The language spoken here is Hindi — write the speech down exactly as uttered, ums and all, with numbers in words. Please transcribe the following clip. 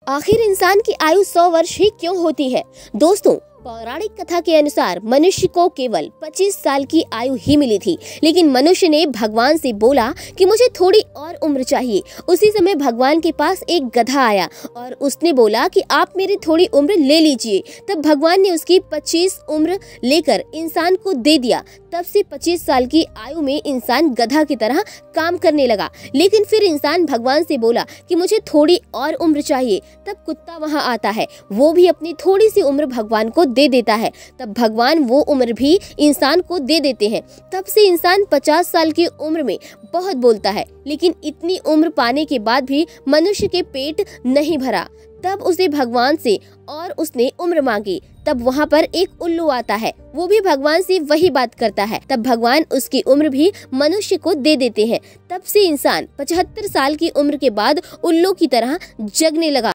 आखिर इंसान की आयु सौ वर्ष ही क्यों होती है? दोस्तों, पौराणिक कथा के अनुसार मनुष्य को केवल पच्चीस साल की आयु ही मिली थी, लेकिन मनुष्य ने भगवान से बोला कि मुझे थोड़ी और उम्र चाहिए। उसी समय भगवान के पास एक गधा आया और उसने बोला कि आप मेरी थोड़ी उम्र ले लीजिए। तब भगवान ने उसकी पच्चीस उम्र लेकर इंसान को दे दिया। तब से पच्चीस साल की आयु में इंसान गधा की तरह काम करने लगा। लेकिन फिर इंसान भगवान से बोला कि मुझे थोड़ी और उम्र चाहिए। तब कुत्ता वहां आता है, वो भी अपनी थोड़ी सी उम्र भगवान को दे देता है। तब भगवान वो उम्र भी इंसान को दे देते हैं। तब से इंसान पचास साल की उम्र में बहुत बोलता है, लेकिन इतनी उम्र पाने के बाद भी मनुष्य के पेट नहीं भरा। तब उसे भगवान से और उसने उम्र मांगी। तब वहाँ पर एक उल्लू आता है, वो भी भगवान से वही बात करता है। तब भगवान उसकी उम्र भी मनुष्य को दे देते हैं। तब से इंसान पचहत्तर साल की उम्र के बाद उल्लू की तरह जगने लगा।